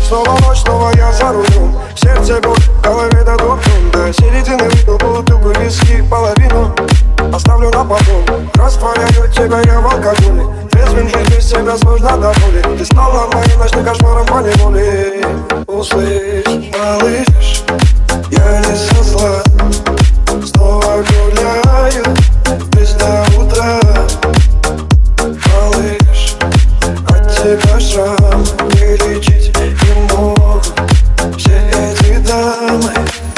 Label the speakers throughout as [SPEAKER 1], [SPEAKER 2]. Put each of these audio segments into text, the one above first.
[SPEAKER 1] Снова ночь, снова я за рулем. В сердце боль, в голове дадут дом. До середины выпил бутылку виски, половину оставлю на потом. Растворяю тебя я в алкоголе. Трезвым жить без тебя сложно до боли. Ты стала моим ночным кошмаром по неволе. Услышь, малыш, я не со зла. Снова гуляю без до утра. Малыш, от тебя шрам не лечить не могут все эти дамы.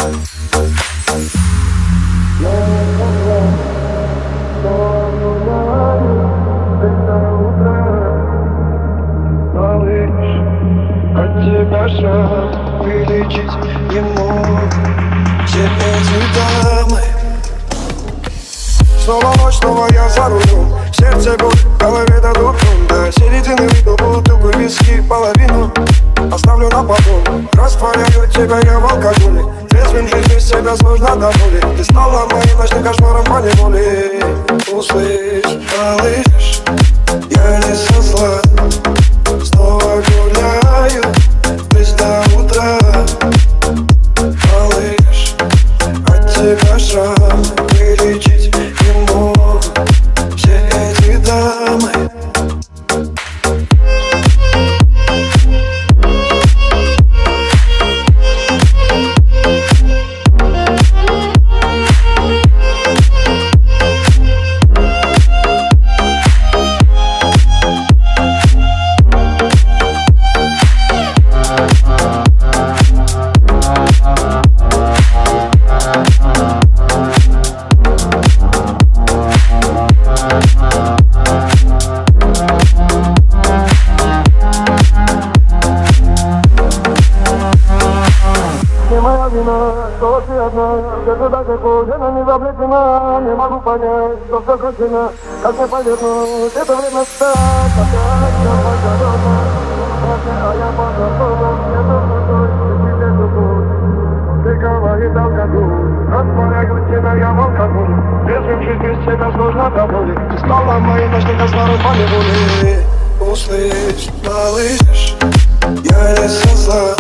[SPEAKER 1] От тебя шрам вылечить не могут все эти дамы. Снова ночь, снова я за рулем. В сердце боль, в голове дадут дом. До середины выпил бутылку виски, половину оставлю на потом. Растворяю тебя я в алкоголе. Трезвым жить без тебя сложно до боли. Ты стала моим ночным кошмаром по неволе. Услышь, малыш, я не со зла. Снова гуляю без до утра. Малыш, от тебя шрам вылечить не могут все эти дамы.
[SPEAKER 2] Не моя вина, что ты одна, где ты даже кожина не заплетена. Не могу понять, что все кончено, как мне повернуть это время стать. Опять все погорено, а я по законам, мне нужно дождь, и тебе любовь. Ты говорит алкоголь, растворяю тебя я в алкоголе. Трезвым жить без тебя сложно до боли.
[SPEAKER 1] Ты стала моим ночным кошмаром по неволе. Услышь, малыш, я не со зла.